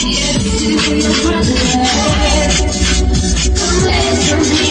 Yes, to your brother. Come away from me.